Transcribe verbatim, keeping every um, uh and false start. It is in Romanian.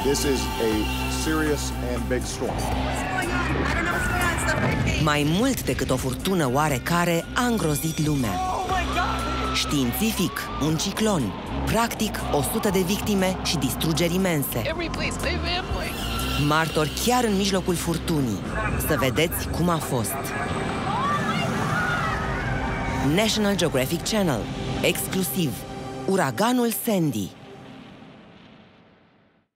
This is a serious and big storm. Mai mult decât o furtună oarecare a îngrozit lumea. Științific, un ciclon, practic o sută de victime și distrugeri imense. Martori chiar în mijlocul furtunii. Să vedeți cum a fost. National Geographic Channel, exclusiv, uraganul Sandy.